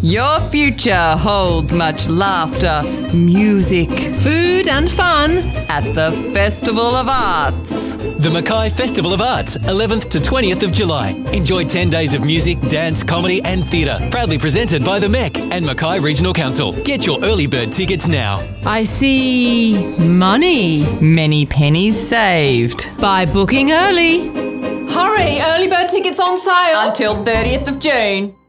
Your future holds much laughter, music, food and fun at the Festival of Arts. The Mackay Festival of Arts, 11th to 20th of July. Enjoy 10 days of music, dance, comedy and theatre. Proudly presented by the MEC and Mackay Regional Council. Get your early bird tickets now. I see money. Many pennies saved. By booking early. Hurry, early bird tickets on sale. Until 30th of June.